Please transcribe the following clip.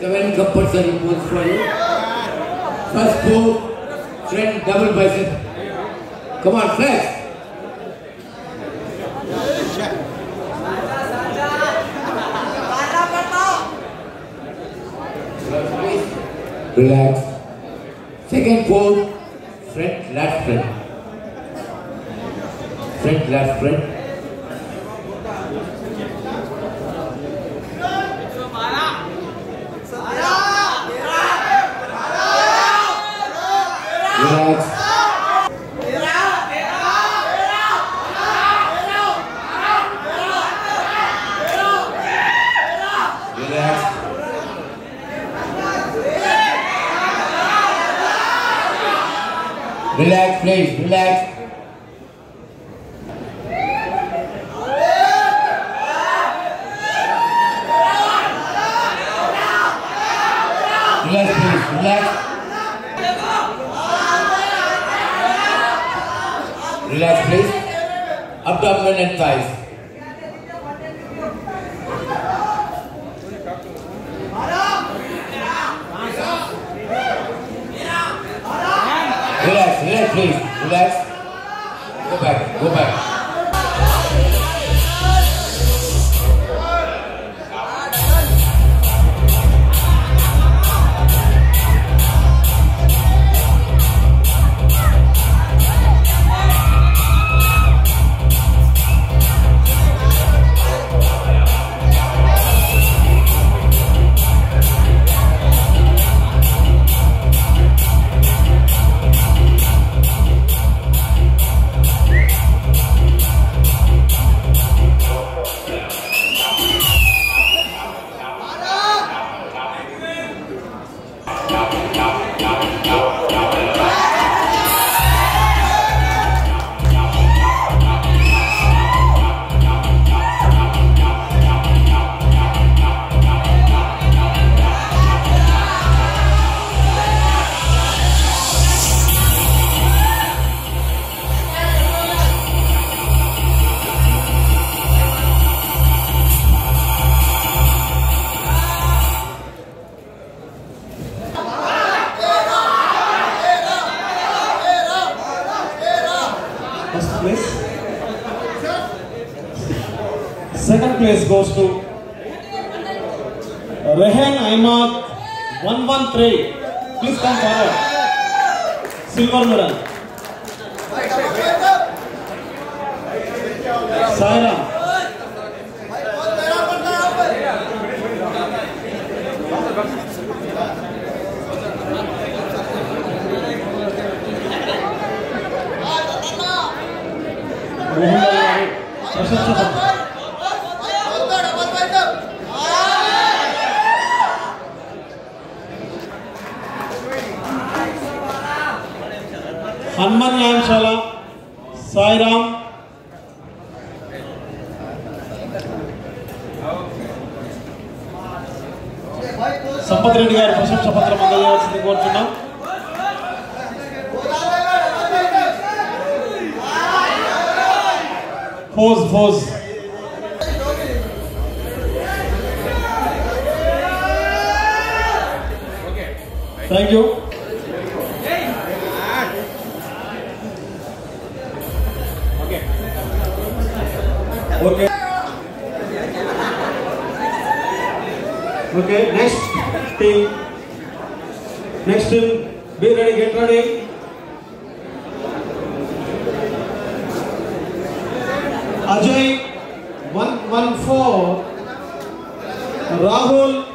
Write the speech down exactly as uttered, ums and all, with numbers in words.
Seven compulsory moves for you. First move, front double bicep. Come on, flex. Relax. Second pose, front lat sprint. Front lat sprint. Relax. Relax. Relax, please. Relax. Relax, please. Relax. Relax, please. Abdomen and thighs. Relax, relax, please. Relax. Go back, go back. First place. Second place goes to Rehan Ahmad one one three. Please come forward. Silver medal. Sairam. Hanuman Yamshala, Sairam, Sampath Reddy garu ప్రశంస పత్రం అందజేయాల్సింది కోరుతున్నాం. Pose, pose. Thank you. Okay. Okay. Okay. Next team. Next team. Be ready. Get ready. Ajay one one four. Rahul